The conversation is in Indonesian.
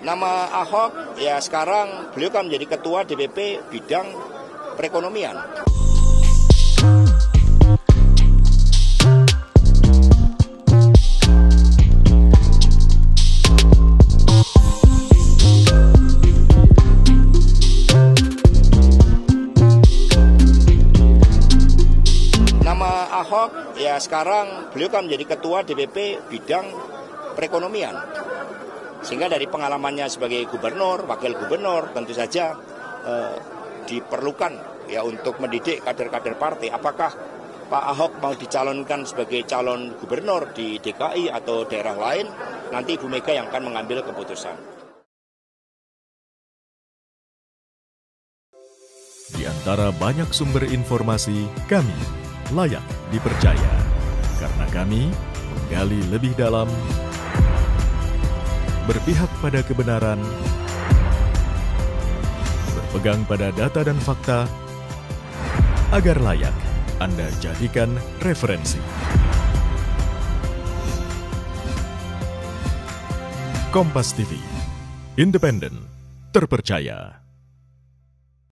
Nama Ahok, ya sekarang beliau kan menjadi Ketua DPP Bidang Perekonomian. Nama Ahok, ya sekarang beliau kan menjadi Ketua DPP Bidang Perekonomian. Sehingga dari pengalamannya sebagai gubernur, wakil gubernur, tentu saja diperlukan ya untuk mendidik kader-kader partai. Apakah Pak Ahok mau dicalonkan sebagai calon gubernur di DKI atau daerah lain, nanti Ibu Mega yang akan mengambil keputusan. Di antara banyak sumber informasi, kami layak dipercaya. Karena kami menggali lebih dalam, berpihak pada kebenaran, berpegang pada data dan fakta, agar layak Anda jadikan referensi. Kompas TV, independen, terpercaya.